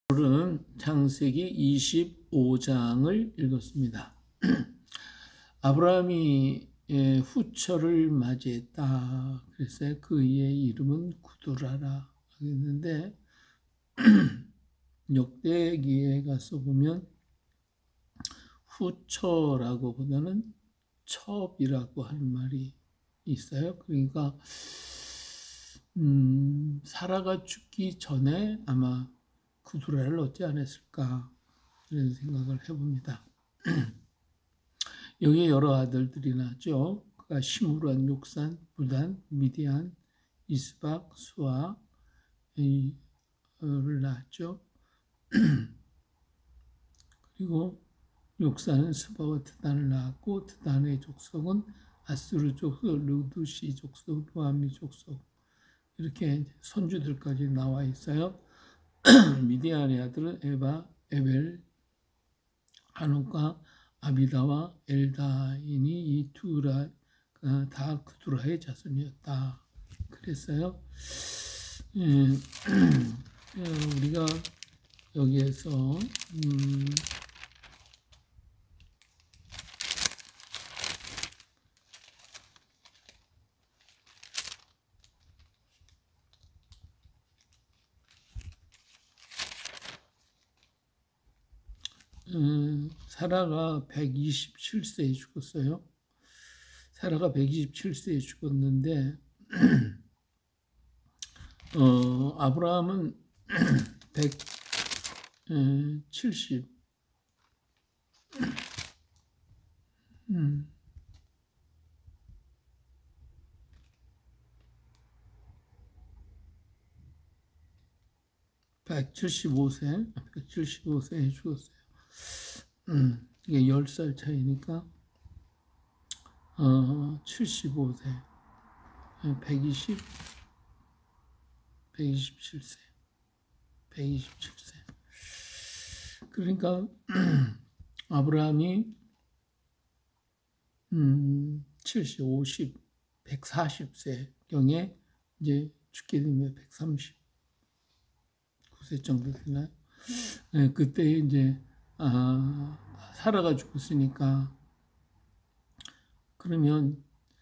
오늘은 창세기 25장을 읽었습니다. 아브라함이 후처를 맞이했다. 그래서 그의 이름은 구두라라 하겠는데 역대기에 가서 보면 후처라고 보다는 첩이라고 하는 말이 있어요. 그러니까 사라가 죽기 전에 아마 구두라를 얻지 않았을까 이런 생각을 해봅니다. 여기에 여러 아들들이 나죠. 그가 시므란, 욕산, 부단, 미디안, 이스박, 수아를 낳았죠. 그리고 욕산은 스바와 드단을 낳았고 드단의 족속은 아수르 족속, 르두시 족속, 루아미 족속 이렇게 손주들까지 나와 있어요. 미디안의 아들은 에바, 에벨, 하논과 아비다와 엘다인이 이 두라 다 구두라의 자손이었다. 그랬어요. 우리가 여기에서 사라가 127세에 죽었어요. 사라가 127세에 죽었는데 아브라함은 170 175세에 죽었어요. 이게 10살 차이니까 75세 127세 그러니까 아브라함이 140세경에 이제 죽게 되면 139세 정도 되나요? 네, 그때 이제 사라가 죽었으니까 그러면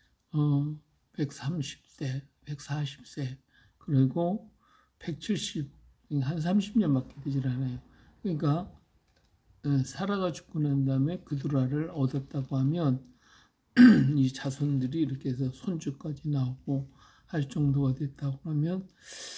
130세, 140세 그리고 170, 한 30년밖에 되질 않아요. 그러니까 사라가 죽고 난 다음에 그두라를 얻었다고 하면 이 자손들이 이렇게 해서 손주까지 나오고 할 정도가 됐다고 하면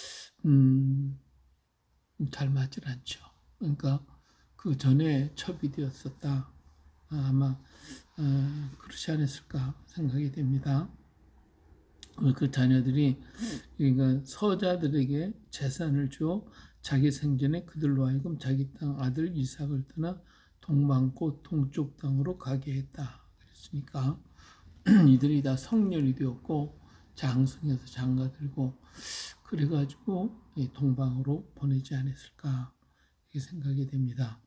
잘 맞질 않죠. 그러니까 그 전에 첩이 되었었다. 아마 그렇지 않았을까 생각이 됩니다. 그 자녀들이 그러니까 서자들에게 재산을 줘 자기 생전에 그들로 하여금 자기 땅 아들 이삭을 떠나 동방꽃 동쪽 땅으로 가게 했다. 그랬으니까 이들이 다 성년이 되었고 장성해서 장가들고 그래가지고 동방으로 보내지 않았을까 이렇게 생각이 됩니다.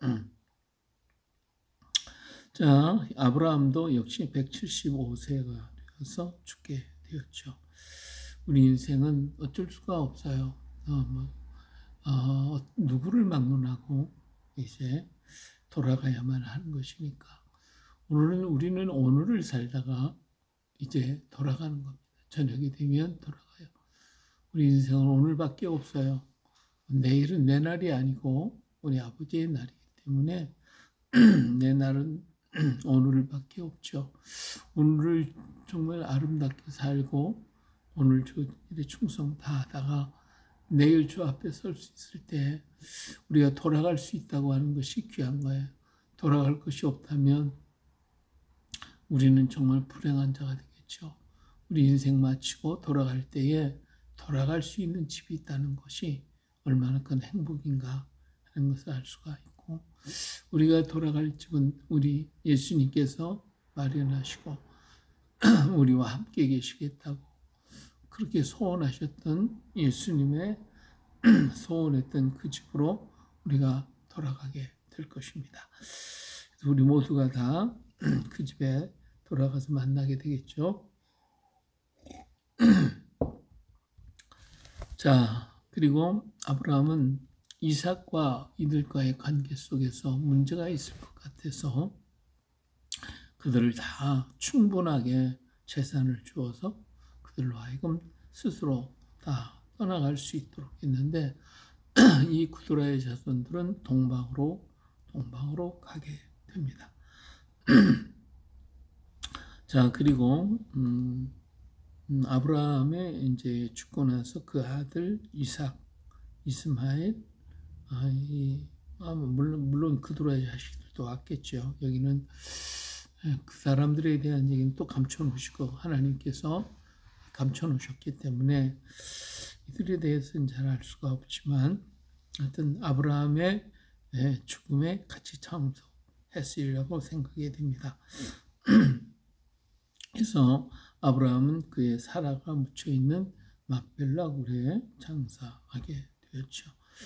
자, 아브라함도 역시 175세가 되어서 죽게 되었죠. 우리 인생은 어쩔 수가 없어요. 누구를 막론하고 이제 돌아가야만 하는 것이니까. 우리는 오늘을 살다가 이제 돌아가는 겁니다. 저녁이 되면 돌아가요. 우리 인생은 오늘밖에 없어요. 내일은 내 날이 아니고 우리 아버지의 날이기 때문에 내 날은 오늘밖에 없죠. 오늘을 정말 아름답게 살고 오늘 주 일에 충성 다하다가 내일 주 앞에 설 수 있을 때 우리가 돌아갈 수 있다고 하는 것이 귀한 거예요. 돌아갈 것이 없다면 우리는 정말 불행한 자가 되겠죠. 우리 인생 마치고 돌아갈 때에 돌아갈 수 있는 집이 있다는 것이 얼마나 큰 행복인가 하는 것을 알 수가 있고 우리가 돌아갈 집은 우리 예수님께서 마련하시고 우리와 함께 계시겠다고 그렇게 소원하셨던 예수님의 소원했던 그 집으로 우리가 돌아가게 될 것입니다. 우리 모두가 다 그 집에 돌아가서 만나게 되겠죠. 자, 그리고 아브라함은 이삭과 이들과의 관계 속에서 문제가 있을 것 같아서 그들을 다 충분하게 재산을 주어서 그들로 하여금 스스로 다 떠나갈 수 있도록 했는데 이 구두라의 자손들은 동방으로 가게 됩니다. 자, 그리고 아브라함의 이제 죽고 나서 그 아들 이스마엘, 물론 그두라의 자식들도 왔겠죠. 여기는 그 사람들에 대한 얘기는 또 감춰놓으시고 하나님께서 감춰놓으셨기 때문에 이들에 대해서는 잘 알 수가 없지만 하여튼 아브라함의 죽음에 같이 참석했으리라고 생각이 됩니다. 그래서 아브라함은 그의 사라가 묻혀있는 막벨라 굴에 장사하게 되었죠.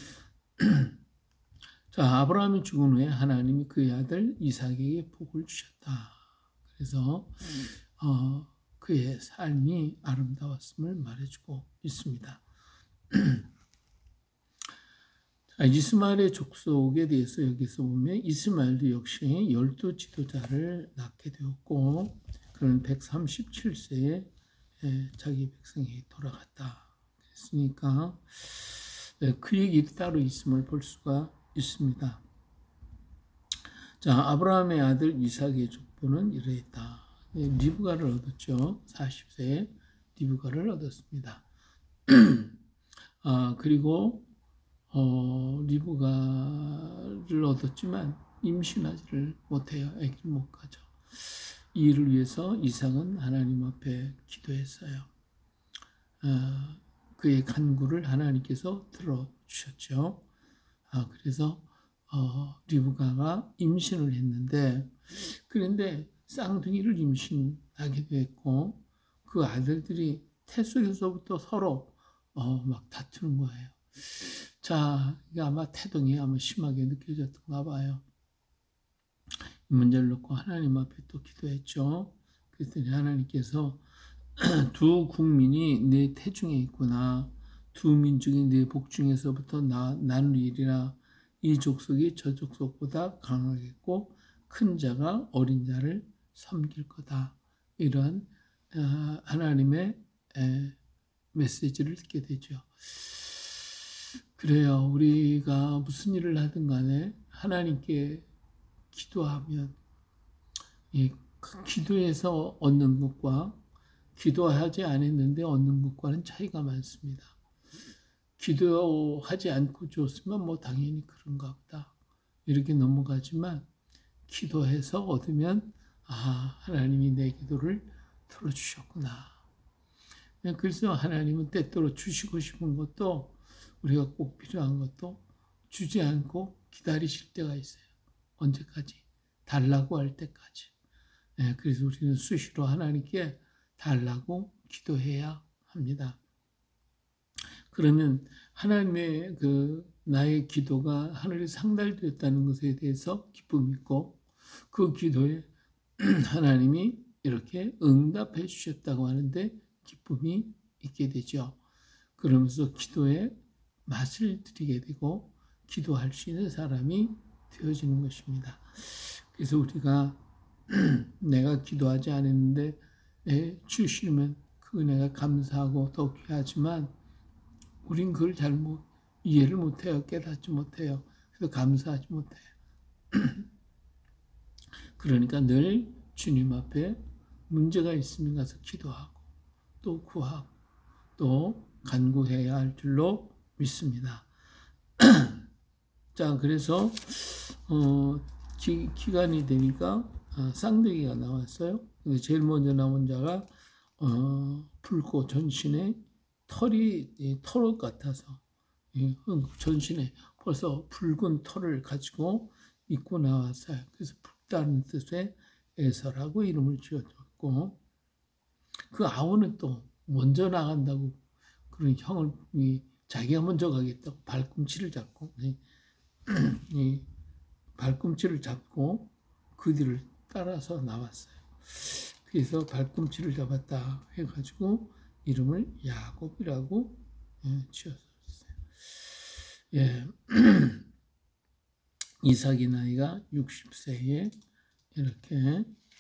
자, 아브라함이 죽은 후에 하나님이 그의 아들 이삭에게 복을 주셨다. 그래서 그의 삶이 아름다웠음을 말해주고 있습니다. 자, 이스마엘의 족속에 대해서 여기서 보면 이스마엘도 역시 12 지도자를 낳게 되었고 그는 137세에 자기 백성에게 돌아갔다. 그랬으니까 그 얘기 따로 있음을 볼 수가 있습니다. 자, 아브라함의 아들 이삭의 족보는 이러했다. 리브가를 얻었죠. 40세에 리브가를 얻었습니다. 그리고 리브가를 얻었지만 임신하지를 못해요. 아기를 못 가져. 이 일을 위해서 이삭은 하나님 앞에 기도했어요. 그의 간구를 하나님께서 들어주셨죠. 그래서 리브가가 임신을 했는데 그런데 쌍둥이를 임신하게 됐고 그 아들들이 태 속에서부터 서로 막 다투는 거예요. 자, 이게 아마 태동이 심하게 느껴졌던가 봐요. 이 문제를 놓고 하나님 앞에 또 기도했죠. 그랬더니 하나님께서 두 국민이 내 태중에 있구나. 두 민족이 내 복중에서부터 나누리라. 이 족속이 저 족속보다 강하겠고 큰 자가 어린 자를 섬길 거다. 이런 하나님의 메시지를 듣게 되죠. 그래요. 우리가 무슨 일을 하든 간에 하나님께 기도하면 그 기도해서 얻는 것과 기도하지 않았는데 얻는 것과는 차이가 많습니다. 기도하지 않고 줬으면 당연히 그런가 보다 이렇게 넘어가지만 기도해서 얻으면 하나님이 내 기도를 들어주셨구나. 그래서 하나님은 때때로 주시고 싶은 것도 우리가 꼭 필요한 것도 주지 않고 기다리실 때가 있어요. 언제까지? 달라고 할 때까지. 그래서 우리는 수시로 하나님께 달라고 기도해야 합니다. 그러면 하나님의 나의 기도가 하늘에 상달되었다는 것에 대해서 기쁨이 있고 그 기도에 하나님이 이렇게 응답해 주셨다고 하는데 기쁨이 있게 되죠. 그러면서 기도에 맛을 들이게 되고 기도할 수 있는 사람이 되어지는 것입니다. 그래서 우리가 내가 기도하지 않았는데 주시면 그 은혜가 감사하고 더 귀하지만 우린 그걸 이해를 못해요. 깨닫지 못해요. 그래서 감사하지 못해요. 그러니까 늘 주님 앞에 문제가 있으면 가서 기도하고 또 구하고 또 간구해야 할 줄로 믿습니다. 자, 그래서 기간이 되니까 쌍둥이가 나왔어요. 근데 제일 먼저 나온 자가 붉고 전신에 털이 털옷 같아서 전신에 벌써 붉은 털을 가지고 입고 나왔어요. 그래서 붉다는 뜻의 에서라고 이름을 지어줬고 그 아우는 또 먼저 나간다고 그런 형을 자기가 먼저 가겠다고 발꿈치를 잡고 발꿈치를 잡고 그 뒤를 따라서 나왔어요. 그래서 발꿈치를 잡았다 해가지고 이름을 야곱이라고 지었어요. 예. 이삭이 나이가 60세에 이렇게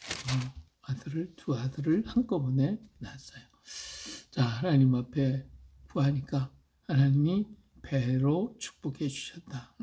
두 아들을 한꺼번에 낳았어요. 자, 하나님 앞에 구하니까 하나님이 배로 축복해 주셨다.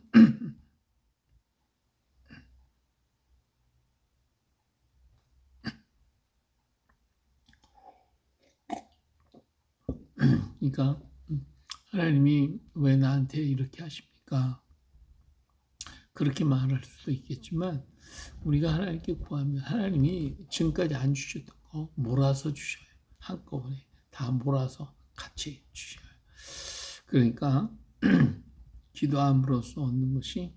그러니까 하나님이 왜 나한테 이렇게 하십니까? 그렇게 말할 수도 있겠지만 우리가 하나님께 구하면 하나님이 지금까지 안 주셨던 거 몰아서 주셔요. 한꺼번에 다 몰아서 같이 주셔요. 그러니까 기도함으로써 얻는 것이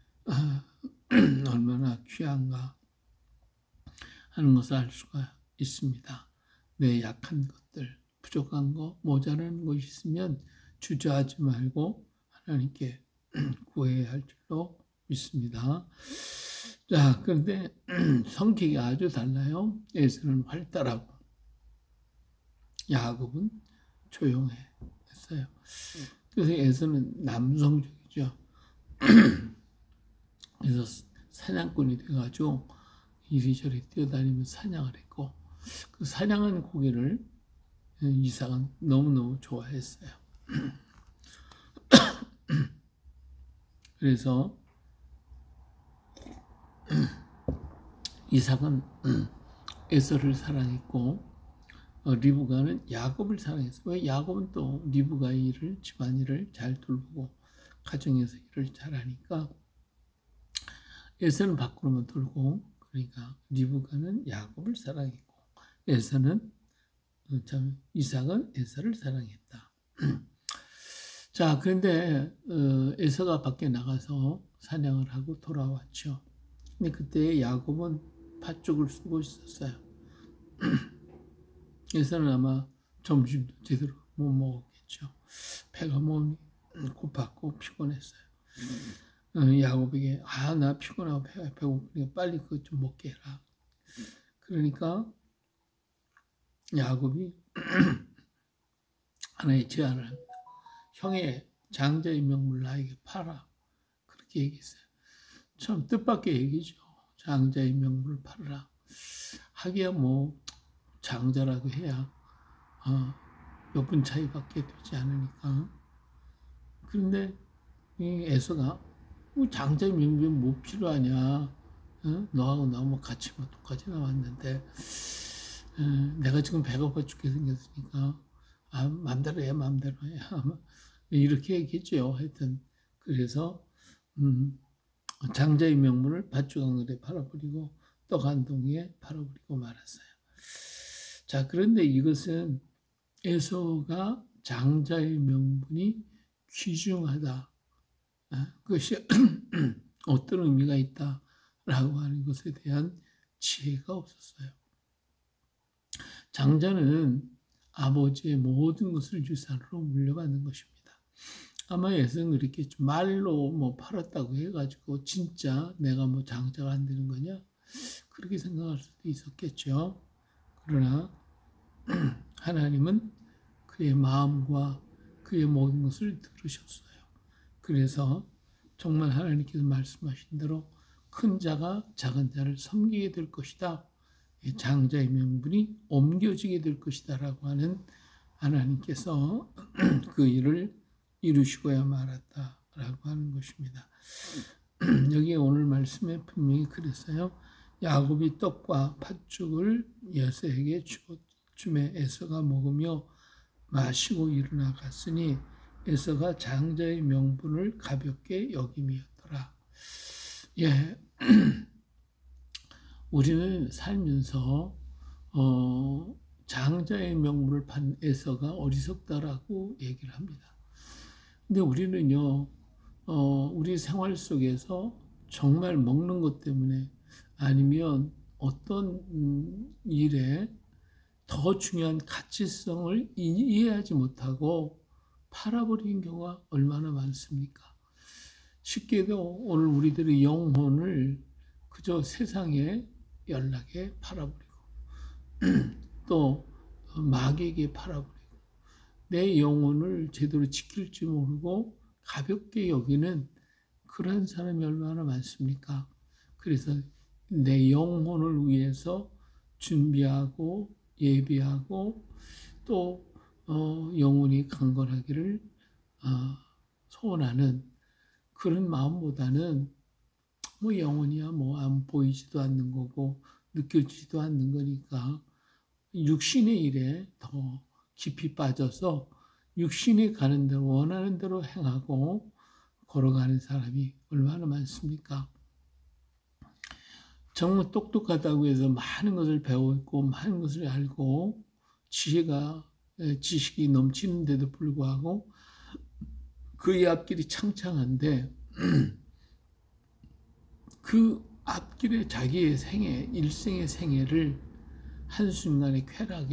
얼마나 귀한가 하는 것을 알 수가 있습니다. 내 약한 것들, 부족한 거, 모자라는 것이 있으면 주저하지 말고 하나님께 구해야 할 줄로 믿습니다. 자, 그런데 성격이 아주 달라요. 에서는 활달하고 야곱은 조용했어요. 그래서 에서는 남성적이죠. 그래서 사냥꾼이 돼가지고 이리저리 뛰어다니면서 사냥을 했고 그 사냥한 고기를 이삭은 너무너무 좋아했어요. 그래서 이삭은 에서를 사랑했고 리브가는 야곱을 사랑했어요. 왜? 야곱은 또 리브가 일을 집안일을 잘 돌보고 가정에서 일을 잘하니까 에서는 밖으로만 돌고 그러니까 리브가는 야곱을 사랑했고 에서는 이삭은 에서를 사랑했다. 자, 그런데 에서가 밖에 나가서 사냥을 하고 돌아왔죠. 근데 그때 야곱은 팥죽을 쓰고 있었어요. 에서는 아마 점심도 제대로 못 먹었겠죠. 배가 몸이 고팠고 피곤했어요. 야곱에게 나 피곤하고 배가 배고프니까 빨리 그것 좀 먹게 해라. 그러니까 야곱이 하나의 제안을 합니다. 형의 장자의 명물 나에게 팔아. 그렇게 얘기했어요. 참 뜻밖의 얘기죠. 장자의 명물을 팔아라. 하기야 뭐 장자라고 해야 몇 분 차이밖에 되지 않으니까. 그런데 이 에서가 장자의 명물이 뭐 필요하냐. 너하고 나 뭐 같이 뭐 똑같이 나왔는데 내가 지금 배고파 죽게 생겼으니까 맘대로 해 맘대로 해 이렇게 얘기했죠. 하여튼 그래서 장자의 명물을 밭주강들에 팔아버리고 떡 한 동이에 팔아버리고 말았어요. 자, 그런데 이것은 에서가 장자의 명분이 귀중하다. 그것이 어떤 의미가 있다라고 하는 것에 대한 지혜가 없었어요. 장자는 아버지의 모든 것을 유산으로 물려받는 것입니다. 아마 에서는 그랬겠죠. 말로 뭐 팔았다고 해가지고 진짜 내가 뭐 장자가 안 되는 거냐? 그렇게 생각할 수도 있었겠죠. 그러나 하나님은 그의 마음과 그의 모든 것을 들으셨어요. 그래서 정말 하나님께서 말씀하신 대로 큰 자가 작은 자를 섬기게 될 것이다. 장자의 명분이 옮겨지게 될 것이다 라고 하는 하나님께서 그 일을 이루시고야 말았다 라고 하는 것입니다. 여기 오늘 말씀에 분명히 그랬어요. 야곱이 떡과 팥죽을 여세에게 주매 에서가 먹으며 마시고 일어나 갔으니 에서가 장자의 명분을 가볍게 여김이었더라. 예, 우리는 살면서 장자의 명분을 판 에서가 어리석다라고 얘기를 합니다. 근데 우리는요, 우리 생활 속에서 정말 먹는 것 때문에 아니면 어떤 일에 더 중요한 가치성을 이해하지 못하고 팔아버리는 경우가 얼마나 많습니까? 쉽게도 오늘 우리들의 영혼을 그저 세상의 연락에 팔아버리고 또 마귀에게 팔아버리고 내 영혼을 제대로 지킬 줄 모르고 가볍게 여기는 그런 사람이 얼마나 많습니까? 그래서 내 영혼을 위해서 준비하고 예비하고 또 영혼이 강건하기를 소원하는 그런 마음보다는 뭐 영혼이야 뭐 안 보이지도 않는 거고 느껴지지도 않는 거니까 육신의 일에 더 깊이 빠져서 육신이 가는 대로 원하는 대로 행하고 걸어가는 사람이 얼마나 많습니까? 정말 똑똑하다고 해서 많은 것을 배웠고 많은 것을 알고 지식이 넘치는데도 불구하고 그의 앞길이 창창한데 그 앞길에 자기의 일생의 생애를 한순간의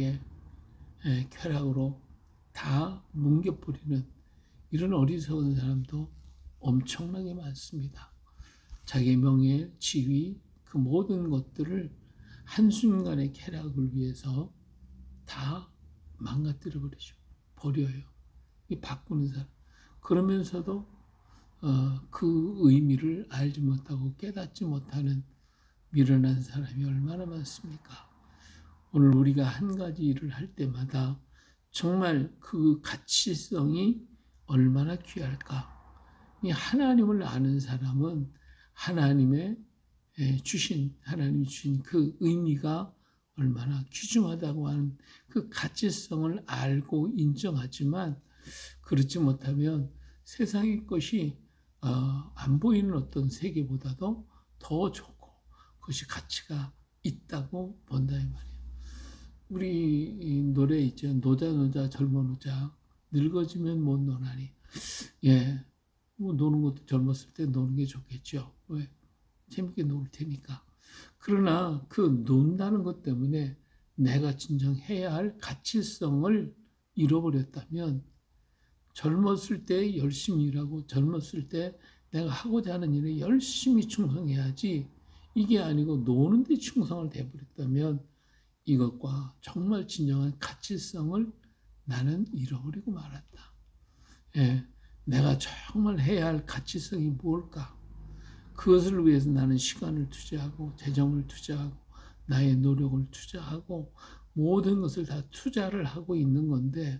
쾌락으로 다 뭉개버리는 이런 어리석은 사람도 엄청나게 많습니다. 자기의 명예, 지위, 그 모든 것들을 한순간의 쾌락을 위해서 다 망가뜨려 버려요. 이 바꾸는 사람. 그러면서도 그 의미를 알지 못하고 깨닫지 못하는 미련한 사람이 얼마나 많습니까? 오늘 우리가 한 가지 일을 할 때마다 정말 그 가치성이 얼마나 귀할까? 이 하나님을 아는 사람은 하나님이 주신 그 의미가 얼마나 귀중하다고 하는 그 가치성을 알고 인정하지만 그렇지 못하면 세상의 것이 안 보이는 어떤 세계보다도 더 좋고 그것이 가치가 있다고 본다 이 말이에요. 우리 노래 있죠. 노자 젊어 노자 늙어지면 못 노나니. 예, 뭐 노는 것도 젊었을 때 노는 게 좋겠죠. 왜? 재밌게 놀 테니까. 그러나 그 논다는 것 때문에 내가 진정 해야 할 가치성을 잃어버렸다면 젊었을 때 열심히 일하고 젊었을 때 내가 하고자 하는 일에 열심히 충성해야지 이게 아니고 노는 데 충성을 해버렸다면 이것과 정말 진정한 가치성을 나는 잃어버리고 말았다. 예, 내가 정말 해야 할 가치성이 무엇일까? 그것을 위해서 나는 시간을 투자하고 재정을 투자하고 나의 노력을 투자하고 모든 것을 다 투자를 하고 있는 건데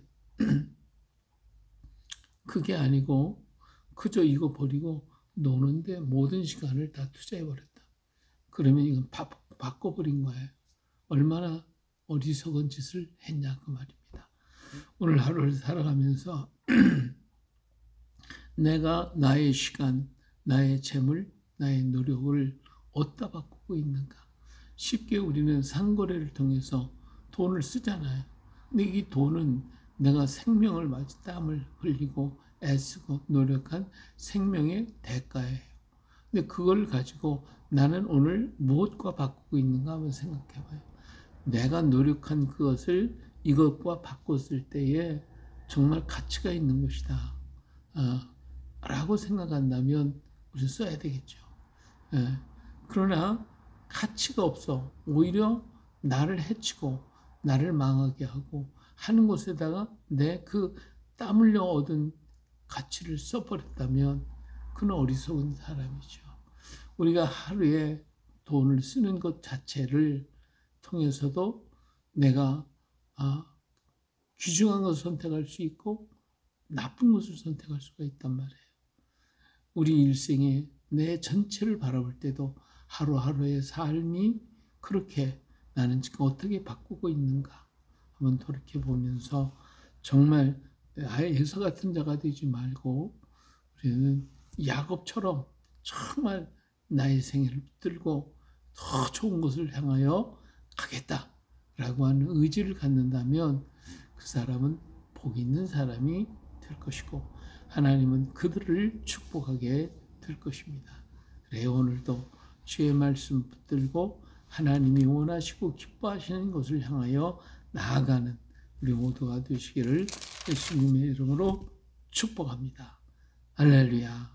그게 아니고 그저 이거 버리고 노는데 모든 시간을 다 투자해버렸다. 그러면 이건 바꿔버린 거예요. 얼마나 어리석은 짓을 했냐 그 말입니다. 오늘 하루를 살아가면서 내가 나의 시간, 나의 재물, 나의 노력을 어디다 바꾸고 있는가? 쉽게 우리는 상거래를 통해서 돈을 쓰잖아요. 근데 이 돈은 내가 생명을 바치 땀을 흘리고 애쓰고 노력한 생명의 대가예요. 근데 그걸 가지고 나는 오늘 무엇과 바꾸고 있는가 한번 생각해 봐요. 내가 노력한 그것을 이것과 바꿨을 때에 정말 가치가 있는 것이다. 라고 생각한다면 우리는 써야 되겠죠. 예. 그러나 가치가 없어. 오히려 나를 해치고 나를 망하게 하고 하는 것에다가 내 그 땀 흘려 얻은 가치를 써버렸다면 그는 어리석은 사람이죠. 우리가 하루에 돈을 쓰는 것 자체를 통해서도 내가 귀중한 것을 선택할 수 있고 나쁜 것을 선택할 수가 있단 말이에요. 우리 일생에 내 전체를 바라볼 때도 하루하루의 삶이 그렇게 나는 지금 어떻게 바꾸고 있는가 한번 돌이켜보면서 정말 아예 예서 같은 자가 되지 말고 우리는 야곱처럼 정말 나의 생애를 붙들고 더 좋은 것을 향하여 가겠다라고 하는 의지를 갖는다면 그 사람은 복 있는 사람이 될 것이고 하나님은 그들을 축복하게 될 것입니다. 그래 오늘도 주의 말씀 붙들고 하나님이 원하시고 기뻐하시는 것을 향하여 나아가는 우리 모두가 되시기를 예수님의 이름으로 축복합니다. 할렐루야.